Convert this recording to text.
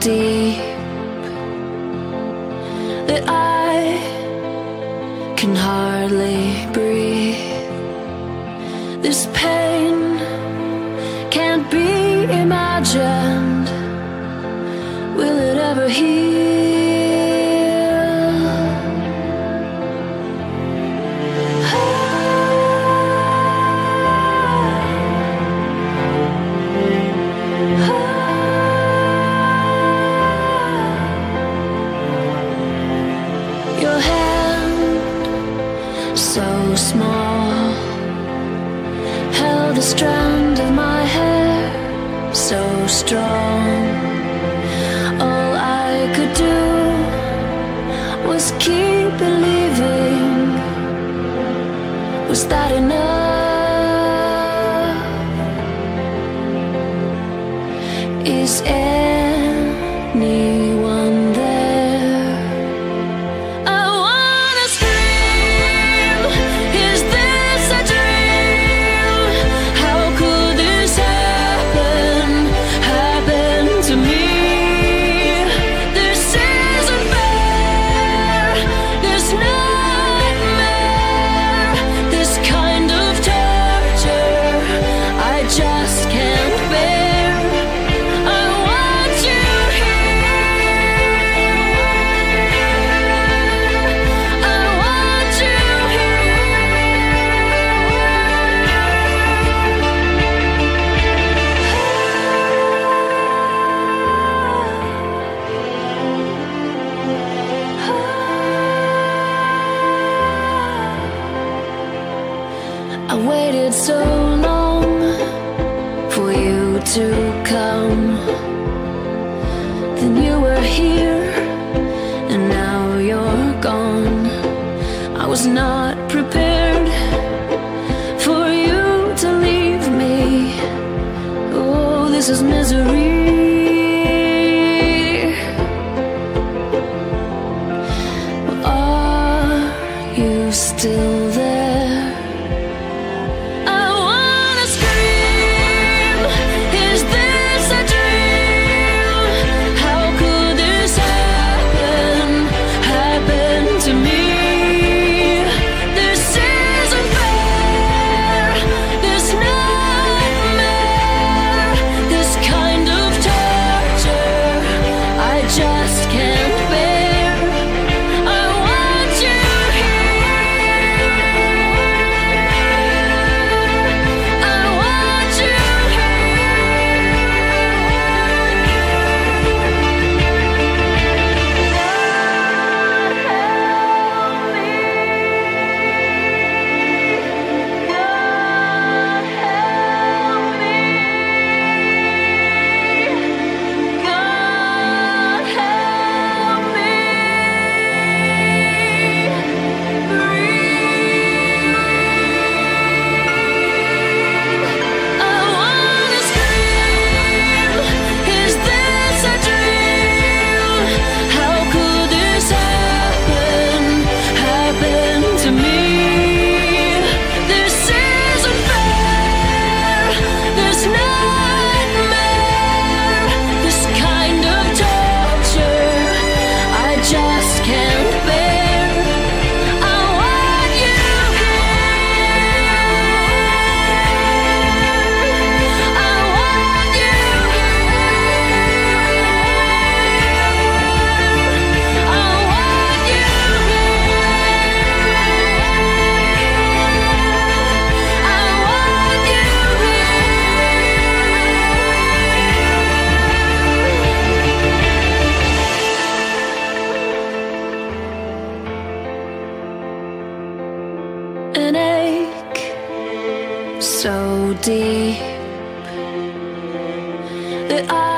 deep that I can hardly breathe. This pain can't be imagined. Will it ever heal? Your hand, so small, held a strand of my hair, so strong. All I could do was keep believing. Was that enough? Is anyone there? I wanna scream. Is this a dream? How could this happen to me? This isn't fair. This nightmare, this kind of torture, I just can't bear. I want you here. I want you I waited so long for you to come. Then you were here, and now you're gone. I was not prepared for you to leave me. Oh, this is misery. Are you still there? I wanna scream. Is this a dream? How could this happen to me? This isn't fair. This nightmare, this kind of torture, I just can't bear. I want you here. I want you an ache so deep that I